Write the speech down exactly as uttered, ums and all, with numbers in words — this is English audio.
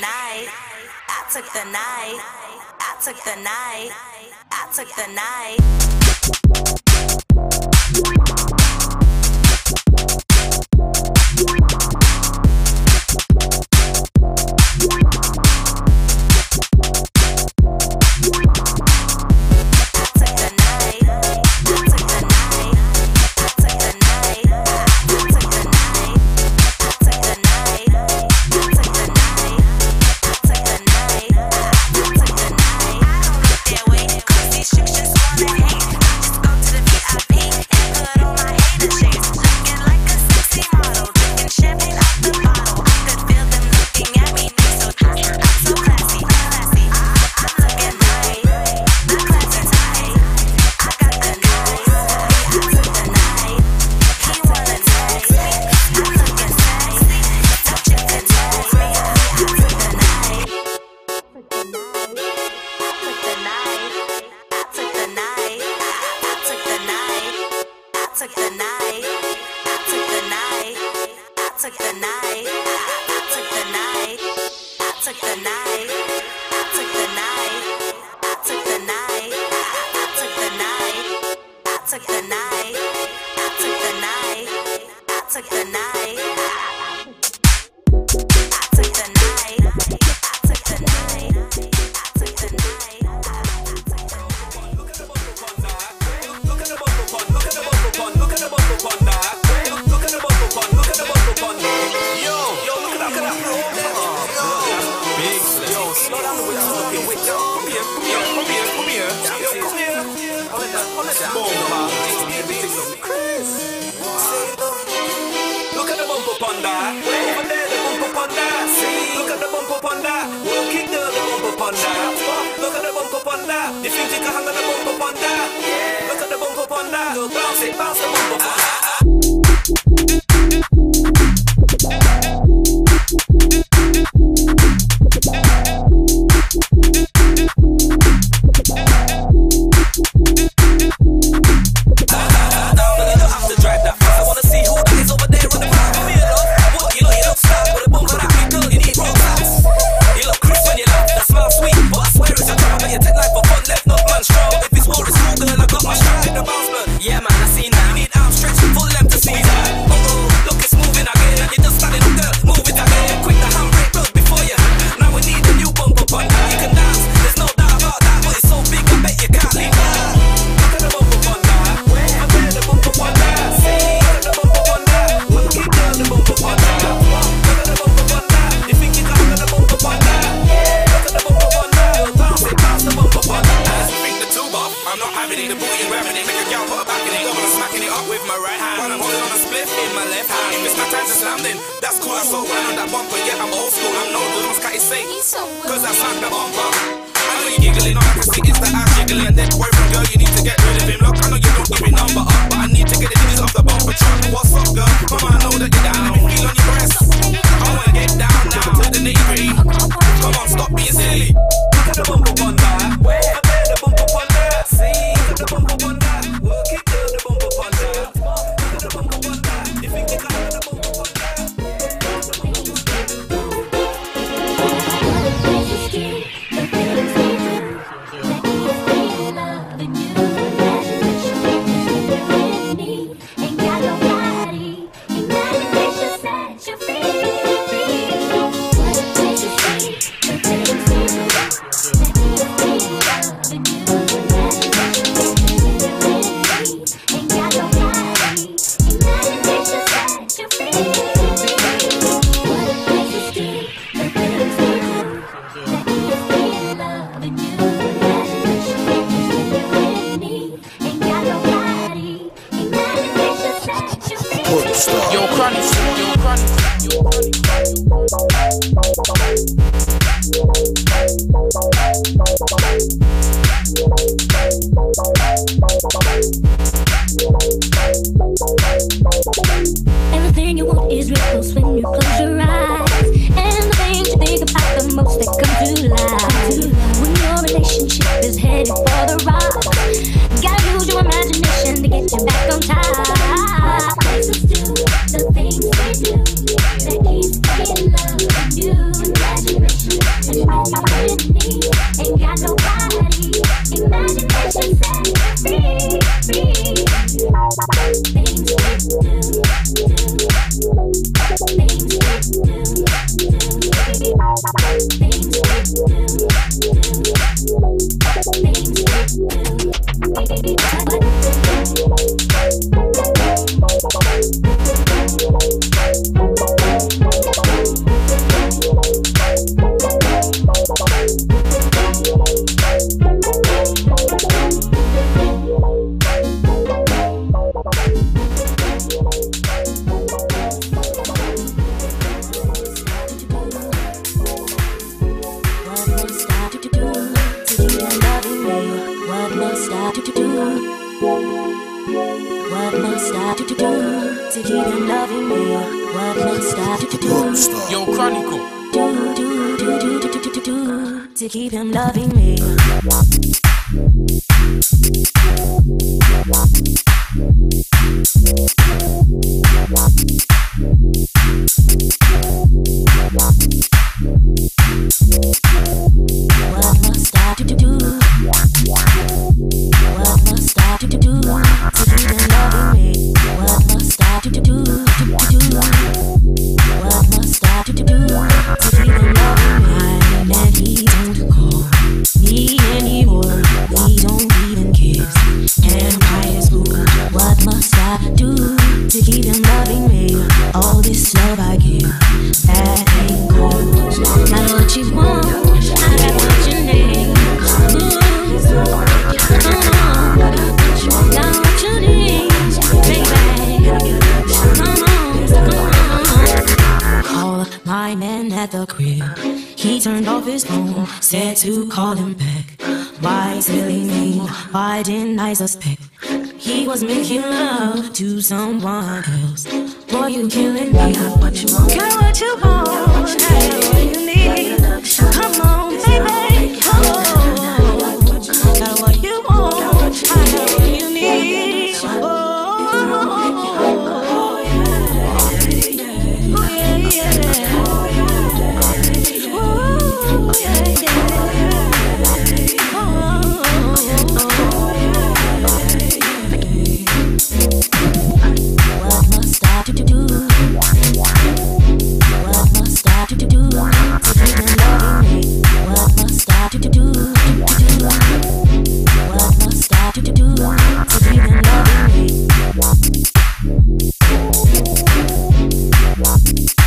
night. I took the night. I took the night. I took the night. Hudstar. Yo, Chronicle. Yo, Chronicle. Yo, Everything you want is real close when you close your eyes. And the things you think about the most, they come to life. When your relationship is headed for the rock, gotta use your imagination to get you back on top. Places do the things they do that keep me in love with you. Imagination. Yo, Chronicle. Do, do, do, do, do, do, do, do, to keep him loving me. What must I do to do? What must I do to do to keep him loving me? What must I do to do, do, do, do? What must I do to do to keep him loving me? And he don't call me anymore. He don't even kiss. And high school. What must I do to keep him loving me? All this love I give, that ain't cold. Got what you want, I got what you need. Ooh, got what you need, baby. Come on, come on. Call my man at the crib. He turned off his phone, said to call him back. Why silly me? Why didn't I suspect? He was making love to someone else. Boy, you killing me. Got what you want. Got what you want. Got what you need. Come on, baby. Come on. Got what you want. I got what you need. Oh, oh yeah. Oh, yeah, yeah. Oh, yeah, yeah. What must I do to do? What must I do to do to keep him loving me? What must I do to do, do, do, do? What must I do to do to keep him loving me?